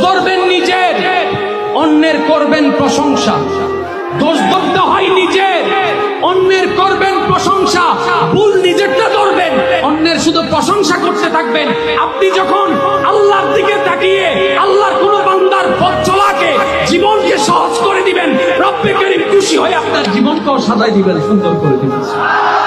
ধরবেন নিজের, অন্যের করবেন প্রশংসা। দোষ ধরতে হয় নিজের, অন্যের করবেন প্রশংসা। ভুল নিজেরটা ধরবেন, অন্যের শুধু প্রশংসা করতে থাকবেন। আপনি যখন আল্লাহর দিকে তাকিয়ে আল্লাহর কোন বান্দার পথ চলাকে, জীবনকে সহজ করে দিবেন, রব্বে কারীম খুশি হয়ে আপনার জীবনকেও সাজাই দিবেন, সুন্দর করে দিবেন।